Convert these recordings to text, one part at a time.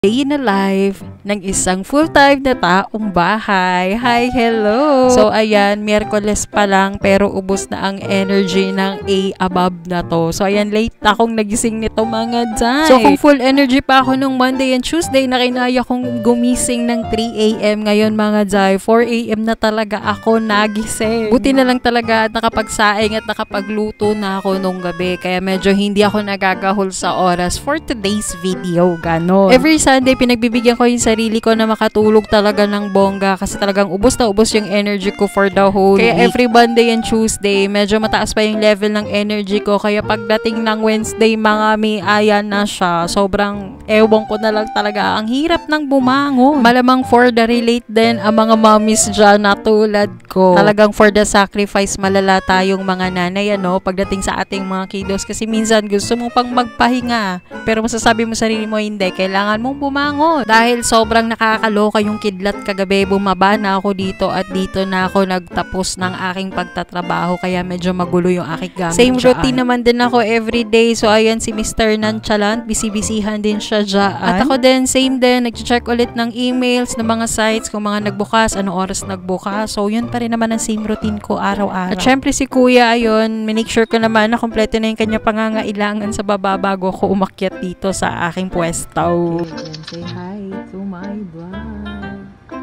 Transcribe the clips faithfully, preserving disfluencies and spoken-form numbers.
Day in the life ng isang full-time na taong bahay. Hi, hello! So, ayan, Miyerkules pa lang pero ubos na ang energy ng A above na to. So, ayan, late akong nagising nito mga day. So, kung full energy pa ako nung Monday and Tuesday, na kinaya kong gumising ng three A M ngayon mga day. four A M na talaga ako nagising. Buti na lang talaga at nakapagsaing at nakapagluto na ako nung gabi. Kaya medyo hindi ako nagagahol sa oras for today's video. Ganon. Every Sunday, pinagbibigyan ko yung sarili ko na makatulog talaga ng bongga kasi talagang ubos na ubos yung energy ko for the whole kaya week. Every Monday and Tuesday, medyo mataas pa yung level ng energy ko. Kaya pagdating ng Wednesday, mga may ayan na siya. Sobrang ewan ko na lang talaga. Ang hirap ng bumangon. Malamang for the relate din ang mga mommies dyan na tulad ko. Talagang for the sacrifice, malala tayong mga nanay, ano, pagdating sa ating mga kiddos. Kasi minsan gusto mo pang magpahinga. Pero masasabi mo sarili mo, hindi. Kailangan mong bumangon. Dahil sobrang nakakaloka yung kidlat kagabi, bumaba na ako dito at dito na ako nagtapos ng aking pagtatrabaho. Kaya medyo magulo yung aking gamit. Same dyan. Routine naman din ako everyday. So ayan si Mister Nonchalant, busy-busyhan din siya dyan. At ako din, same din, nag-check ulit ng emails, ng mga sites, kung mga nagbukas, anong oras nagbukas. So yun pa rin naman ang same routine ko araw-araw. At syempre si Kuya, ayun, make sure ko naman na kompleto na yung kanya pangangailangan sa baba bago ako umakyat dito sa aking pwesto. Say hi to my vlog.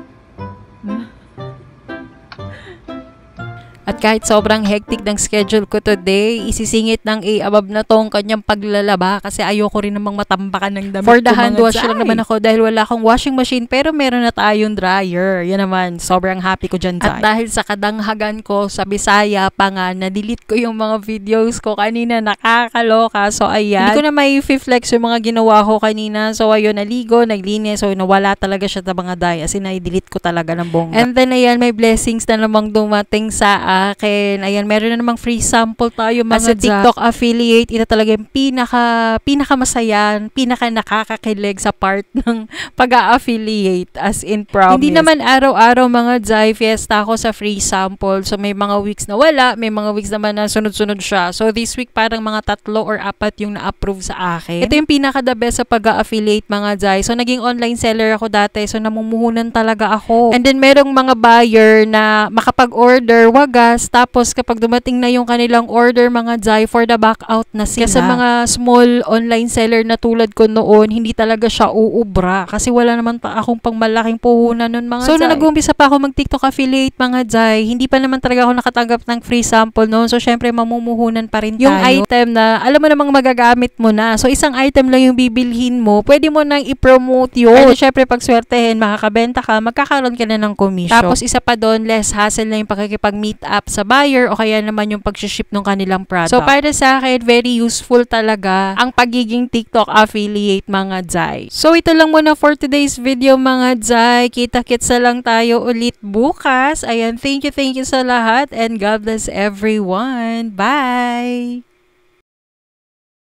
At kahit sobrang hectic ng schedule ko today, isisingit ng A above na tong kanyang paglalaba kasi ayoko rin namang matambakan ng damit. For the hand wash lang naman ako dahil wala akong washing machine pero meron na tayong dryer. Yan naman, sobrang happy ko dyan. At dahil sa kadanghagan ko sa Bisaya pa nga, na-delete ko yung mga videos ko kanina, nakakaloka. So ayan, hindi ko na may flex yung mga ginawa ko kanina. So ayun, naligo, naglinis, so nawala talaga siya sa mga day. As in, na-delete ko talaga ng bongga. And then ayan, may blessings na namang dumating sa akin. Ayan, meron na namang free sample tayo mga as a TikTok affiliate. Ito talaga yung pinaka, pinaka masaya, pinaka nakakakilig sa part ng pag-a-affiliate as in promise. Hindi naman araw-araw mga Jai, fiesta ako sa free sample. So may mga weeks na wala, may mga weeks naman na sunod-sunod siya. So this week parang mga tatlo or apat yung na-approve sa akin. Ito yung pinaka the best sa pag-a-affiliate mga Jai. So naging online seller ako dati. So namumuhunan talaga ako. And then merong mga buyer na makapag-order, waga. Tapos kapag dumating na yung kanilang order mga Jai, for the back out na sila. Kasi mga small online seller na tulad ko noon, hindi talaga siya uubra. Kasi wala naman pa akong pang malaking puhunan nun mga so, Jai. So, nag-umpisa pa ako mag-TikTok affiliate mga Jai, hindi pa naman talaga ako nakatanggap ng free sample noon. So, syempre, mamumuhunan pa rin tayo. Yung item na, alam mo namang magagamit mo na. So, isang item lang yung bibilhin mo, pwede mo nang i-promote yun. Or, syempre, pag swertehin, makakabenta ka, magkakaroon ka na ng commission. Tapos, isa pa doon, less hassle na yung pakikipag-meet up sa buyer o kaya naman yung pag-ship ng kanilang product. So, para sa akin, very useful talaga ang pagiging TikTok affiliate mga Jai. So, ito lang muna for today's video mga Jai. Kita-kits na lang tayo ulit bukas. Ayan, thank you, thank you sa lahat and God bless everyone. Bye!